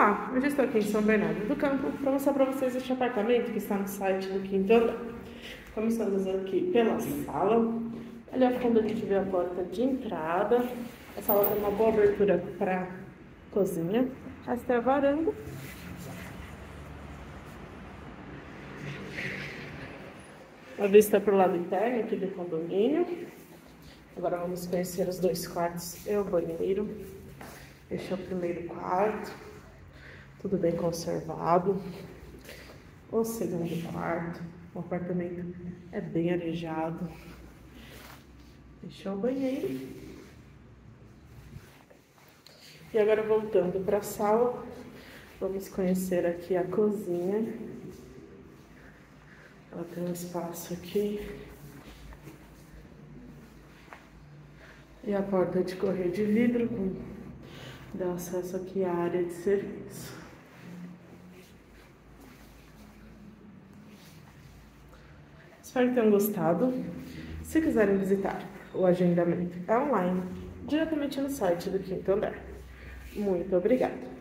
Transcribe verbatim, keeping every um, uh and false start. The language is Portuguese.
Olá, hoje estou aqui em São Bernardo do Campo para mostrar para vocês este apartamento que está no site do quinto andar. Começamos aqui pela sala. Ali ao fundo a gente vê a porta de entrada. A sala tem uma boa abertura para a cozinha. Esta é a varanda. A vista para o lado interno aqui do condomínio. Agora vamos conhecer os dois quartos e o banheiro. Este é o primeiro quarto, tudo bem conservado. O segundo quarto, o apartamento é bem arejado. Este é o banheiro. E agora voltando para a sala, vamos conhecer aqui a cozinha. Ela tem um espaço aqui. E a porta de correr de vidro com dá acesso aqui à área de serviço. Espero que tenham gostado. Se quiserem visitar, o agendamento é online, diretamente no site do quinto andar. Muito obrigada!